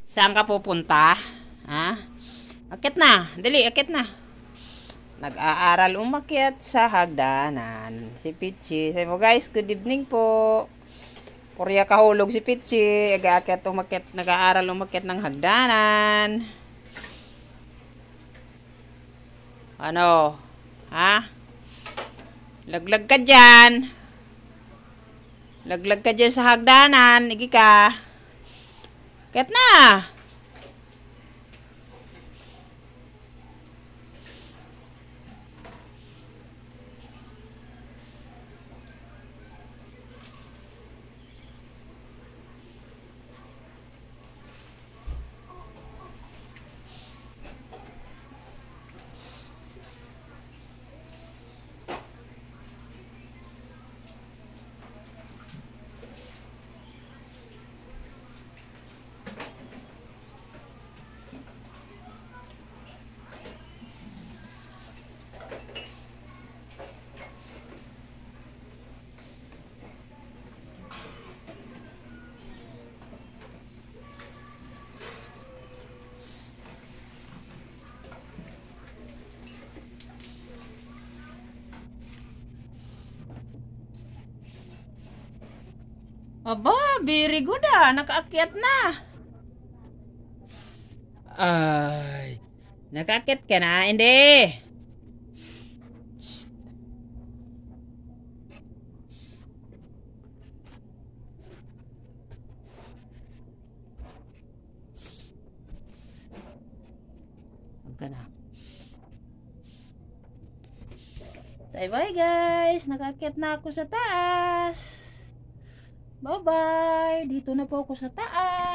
Saan ka pupunta? Ha? Akit na. Dali, akit na. Nag-aaral umakyat sa hagdanan. Si Pichi. Sabi mo guys, good evening po. Purya kahulog si Pichi. Nag-aakyat umakyat, nag-aaral umakyat ng hagdanan. Ano? Ha? Laglag ka dyan. Laglag ka dyan sa hagdanan. Igi ka. Ket na. Aba, very good ah. Nakaakyat na. Ay. Nakaakyat ka na? Hindi. Shh. Huwag ka na. Bye-bye guys. Nakaakyat na ako sa taas. Bye-bye. Dito na po ako sa taas.